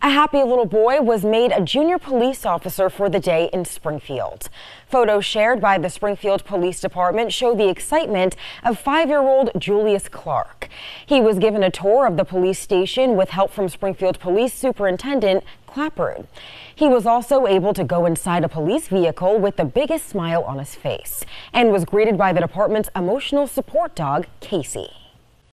A happy little boy was made a junior police officer for the day in Springfield. Photos shared by the Springfield Police Department show the excitement of 5-year-old Julius Clark. He was given a tour of the police station with help from Springfield Police Superintendent Clapper. He was also able to go inside a police vehicle with the biggest smile on his face and was greeted by the department's emotional support dog, Casey.